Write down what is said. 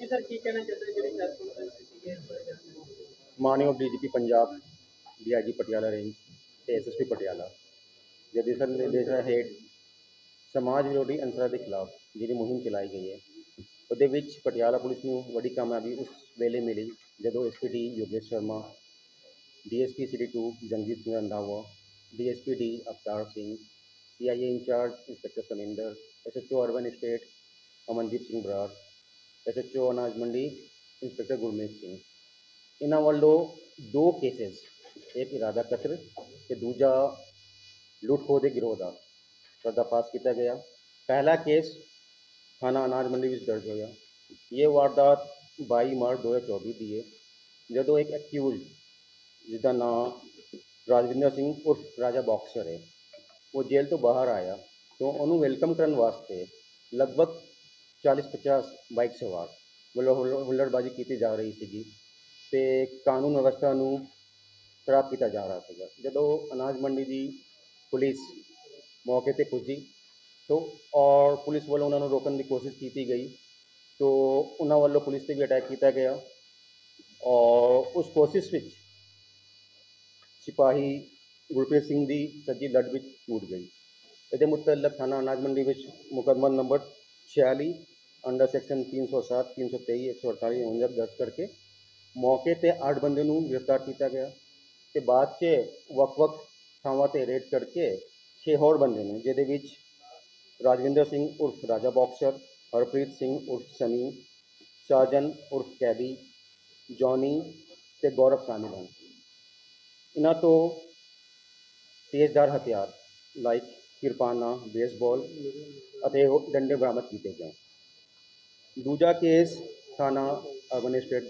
Sir ਕੀ ਕਹਿਣਾ ਚਾਹੁੰਦੇ ਜਿਹੜੀ ਪ੍ਰੈਸ ਕਾਨਫਰੰਸ ਕੀਤੀ ਹੈ ਇਸ ਬਾਰੇ ਮਾਨਯੋਗ DGP Punjab DIG Patiala range ਤੇ ਐਸਐਸਪੀ ਪਟਿਆਲਾ ਦੇ ਦਿਸ਼ਾ ਨਿਰਦੇਸ਼ਾਂ ਹੇਠ ਸਮਾਜ ਵਿਰੋਧੀ ਅਨਸਰਾਂ ਦੇ ਖਿਲਾਫ ਜਿਹੜੀ ਮੁਹਿੰਮ ਚਲਾਈ ਗਈ ਹੈ ਉਹਦੇ ਵਿੱਚ ਪਟਿਆਲਾ ਪੁਲਿਸ ਨੂੰ ਵੱਡੀ ਕਾਮਯਾਬੀ ਉਸ ਵੇਲੇ ਮਿਲੀ ਜਦੋਂ SPD Yogesh Sharma, DSP city 2 Jangjit Singh Randhawa, DSP D Avtar Singh, CIA incharge inspector Saminder, SHO urban state Amandeep Singh Brar, SHO ਅਨਾਜ ਮੰਡੀ ਇੰਸਪੈਕਟਰ ਗੁਰਮੀਤ ਸਿੰਘ, ਇਹਨਾਂ ਵੱਲੋਂ ਦੋ ਕੇਸਿਸ, ਇੱਕ ਇਰਾਦਾ ਕਤਲ ਤੇ ਦੂਜਾ ਲੁੱਟ ਖੋਹ ਦੇ ਗਿਰੋਹ ਦਾ पर्दाफाश किया गया। पहला केस थाना अनाज मंडी में दर्ज होया। ये वारदात 22 मार्च 2024 की है जो एक एक्यूज जिसका नाम राजविंदर सिंह उर्फ राजा बॉक्सर है वो जेल तो बाहर आया तो उन्होंने वेलकम करने वास्ते लगभग 40-50 बाइक सवार मतलब हुल्लड़बाजी की जा रही थी तो कानून व्यवस्था खराब किया जा रहा था। जो अनाज मंडी की पुलिस मौके पर पुजी तो और पुलिस वालों उन्होंने रोकने की कोशिश की गई तो उन्होंने वालों पुलिस से भी अटैक किया गया और उस कोशिश में सिपाही गुरप्रीत सिंह की सज्जी लट भी टूट गई। ये मुतलक थाना अनाज मंडी में मुकदमा नंबर 46 अंडर सैक्शन 307, 323, 148, 49 दर्ज करके मौके पर 8 बंदे गिरफ्तार किया गया। तो बाद च वक्-वक् थावां ते रेड करके 6 होर बंदे ने जिहदे विच राजविंदर सिंह उर्फ राजा बॉक्सर, हरप्रीत सिंह उर्फ सनी, साजन उर्फ कैदी, जॉनी ते गौरव शामिल हैं। इन्हां तो तेजदार हथियार लाइक किरपाना, बेसबॉल अते डंडे बरामद किए गए। दूजा केस थाना अर्बन स्टेट